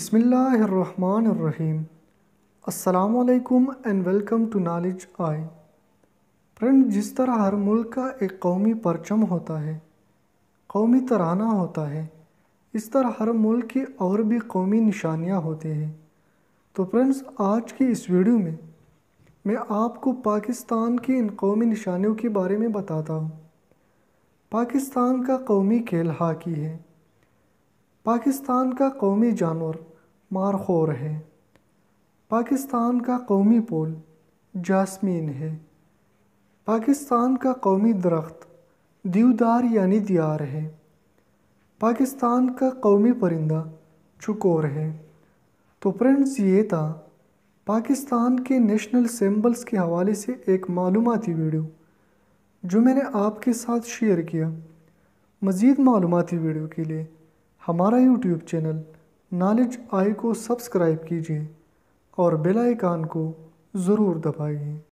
बिस्मिल्लाहिर्रहमानिर्रहीम। अस्सलामु अलैकुम and welcome to knowledge I. Friend, जिस तरह हर मुल्क का एक कौमी परचम होता है, कौमी तराना होता है, इस तरह हर मुल्क की और भी कौमी निशानियाँ होती हैं। तो फ्रेंड्स, आज की इस वीडियो में मैं आपको पाकिस्तान की इन कौमी निशानियों के बारे में बताता हूँ। पाकिस्तान का कौमी खेल हॉकी है। पाकिस्तान का कौमी जानवर मारखोर है। पाकिस्तान का कौमी फूल जास्मीन है। पाकिस्तान का कौमी दरख्त देवदार यानी दियार है। पाकिस्तान का कौमी परिंदा चकोर है। तो फ्रेंड्स, ये था पाकिस्तान के नेशनल सिंबल्स के हवाले से एक मालूमाती वीडियो जो मैंने आपके साथ शेयर किया। मज़ीद मालूमाती वीडियो के लिए हमारा यूट्यूब चैनल नॉलेज आई को सब्सक्राइब कीजिए और बेल आइकन को ज़रूर दबाइए।